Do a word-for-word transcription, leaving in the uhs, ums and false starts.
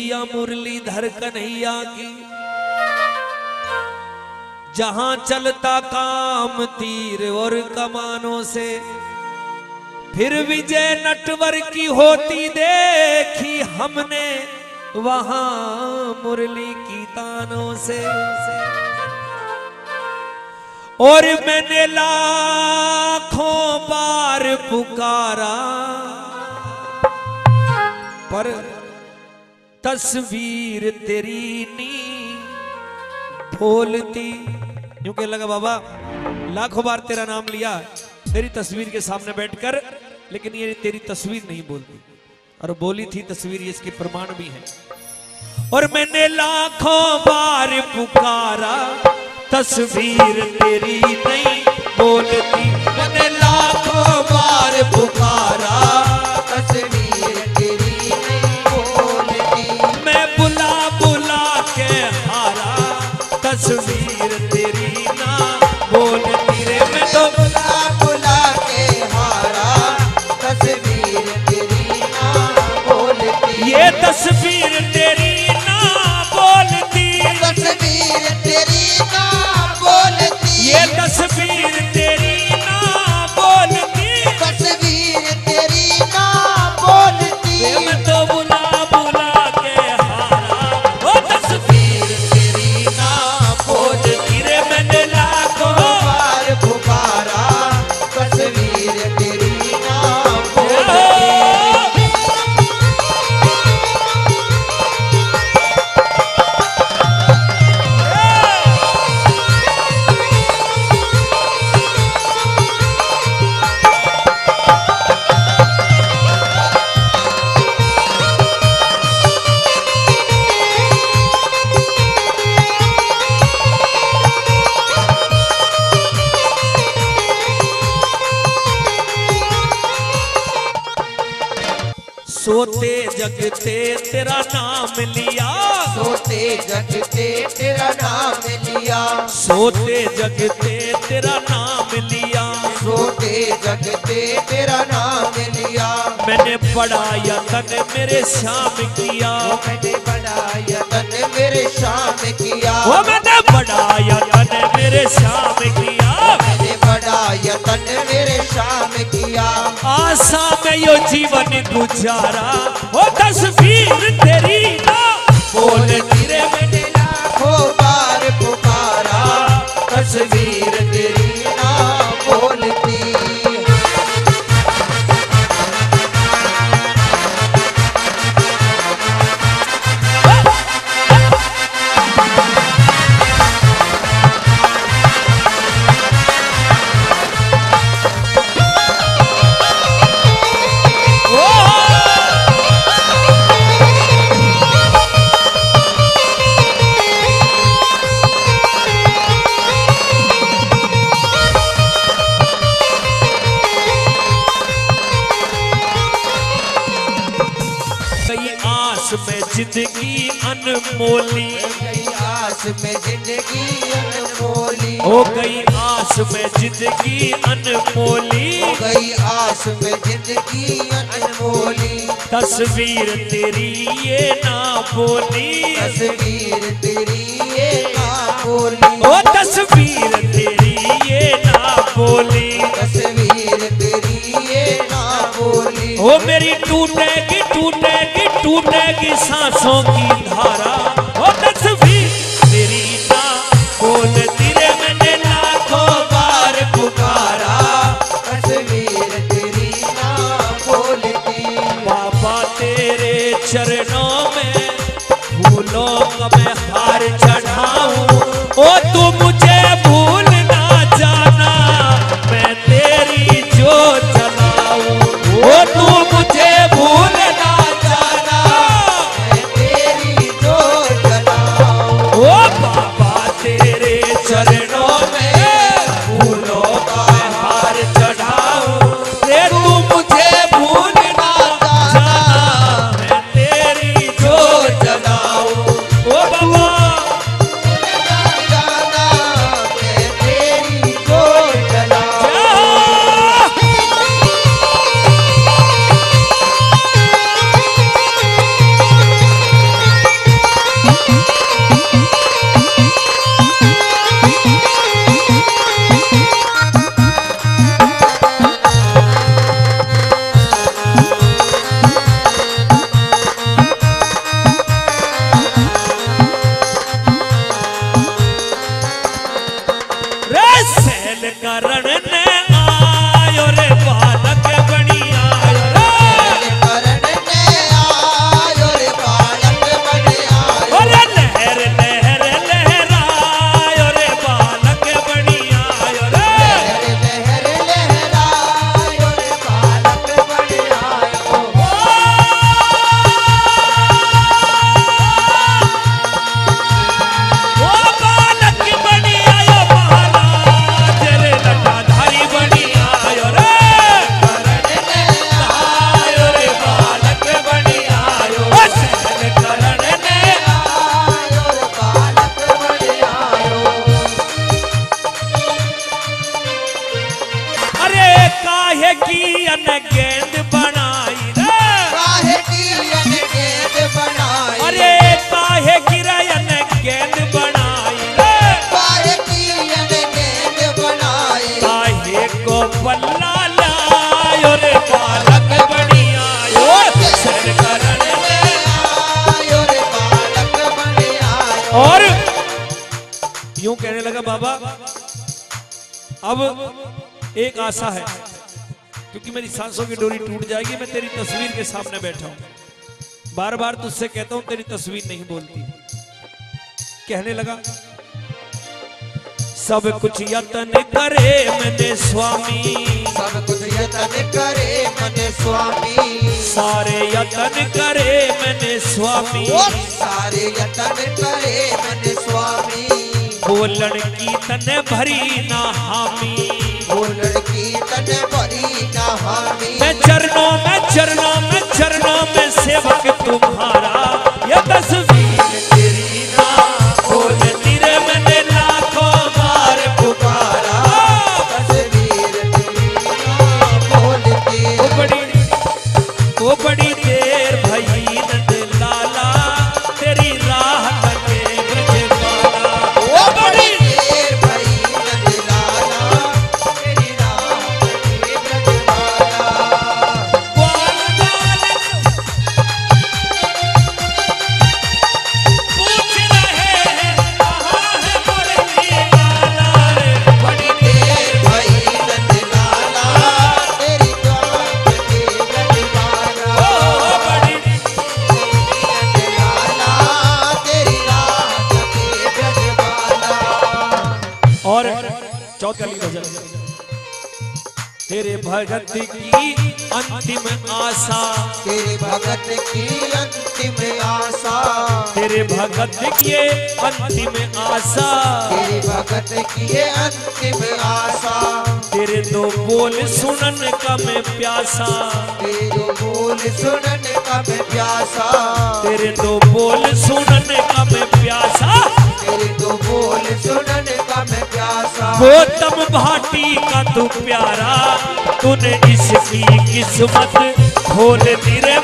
मैया मुरलीधर कन्हैया की। जहां चलता काम तीर और कमानों से, फिर विजय नटवर की होती देखी हमने वहां मुरली की तानों से। और मैंने लाखों बार पुकारा पर तस्वीर तेरी नहीं बोलती। यूं कहने लगा बाबा लाखों बार तेरा नाम लिया तेरी तस्वीर के सामने बैठकर, लेकिन ये तेरी तस्वीर नहीं बोलती। और बोली थी तस्वीर, ये इसके प्रमाण भी है। और मैंने लाखों बार पुकारा तस्वीर तेरी नहीं बोलती। मैंने लाखों बार पुकारा तस्वीर तेरी नहीं बोलती। मैं बुला बुला के हारा तस्वीर तेरी ना बोलती रे। मैं तो बुला बुला के हारा तस्वीर तेरी ना बोलती। ये तस्वीर तेरी ना बोलती। तस्वीर तेरी ना बोलती। ये तस्वीर तेरी ना बोलती। तस्वीर तेरी ना बोलती। मैं तो बुला बुला के हारा वो तस्वीर तेरी ना बोलती रे। मैंने लाखों बार पुकारा तस्वीर तेरी ना बोलती। सोते जगते तेरा नाम लिया। सोते जगते तेरा नाम लिया। सोते जगते तेरा नाम लिया। सोते जगते तेरा नाम लिया। मैंने बड़ा यतन मेरे शाम किया। मैंने बड़ा यतन मेरे शाम किया। वो मैंने बड़ा यतन मेरे शाम किया। मैंने बड़ा यतन मेरे शाम किया। आशा में यो जीवन गुजारा वो तस्वीर तेरी ना बोलती रे। मैंने लाखों बार पुकारा तस्वीर तेरी ना बोलती। कई आस में जिंदगी अनमोली। गई आस में जिंदगी अनमोली। हो गई आस में जिंदगी अनमोली। गई आस में जिंदगी अनमोली। तस्वीर तेरी ये ना बोली। तस्वीर तेरी ये ना बोली। ओ तस्वीर तेरी ये ना बोली। तस्वीर तेरी ये ना बोली। ओ मेरी टूटेगी टूटेगी टूटेगी सांसों की धारा। ओ तस्वीर तेरी ना बोलती रे। मैंने लाखों बार पुकारा तस्वीर तेरी ना बोलती। बाबा तेरे चरणों में फूलों का मैं हार चढ़ाऊं। ओ तू मुझे भूल ना जाना मैं तेरी जो जलाऊं। ओ तू मुझे भूल ना जाना मैं तेरी जो जलाऊं। ओ बाबा तेरे चरणों में फूलों का मैं हार चढ़ाऊं। रे तू मुझे भूल ना जाना मैं तेरी जो जलाऊं। ओ बाबा कहने लगा बाबा अब एक आशा है, क्योंकि मेरी सांसों की डोरी टूट जाएगी, मैं तेरी तस्वीर के सामने बैठा हूं, बार बार तुझसे कहता हूं तेरी तस्वीर नहीं बोलती। कहने लगा सब कुछ यत्न करे मैंने स्वामी, सब कुछ यत्न करे मैंने स्वामी, सारे यत्न करे मैंने स्वामी, सारे यत्न करे मैंने स्वामी, वो लड़की तने भरी ना हामी, वो लड़की तने भरी ना हामी। मैं चरणों में चरणों में चरणों में सेवक तुम्हारा, ये तस्वीर तेरी ना बोलती रे मैंने लाखों बार पुकारा, तस्वीर तेरी ना बोलती। वो बड़ी वो बड़ी देर भई नंद लाला, तेरी राह तके ब्रजवाला, वो बड़ी देर भई नंद लाला, तेरी राह तके ब्रजवाला। ग्वाल ग्वाल पूछ रहे हैं कहाँ है मुरली वाला रे, बड़ी देर भई नंद लाला, तेरी राह तके ब्रजवाला। ओ बड़ी नंद लाला, तेरी राह तके ब्रजवाला। और चौथी भजन, तेरे भगत की अंतिम आशा, तेरे भगत की अंतिम आशा, तेरे भगत की अंतिम आशा, तेरे भगत की ये अंतिम आशा, तेरे दो बोल सुनन का मैं प्यासा, तेरे दो बोल सुनने का मैं प्यासा, तेरे दो बोल सुनन का मैं प्यासा, तेरे दो बोल सुनने का मैं प्यासा। गौतम भाटी का तू प्यारा, तूने इसकी किस्मत खोल दी रे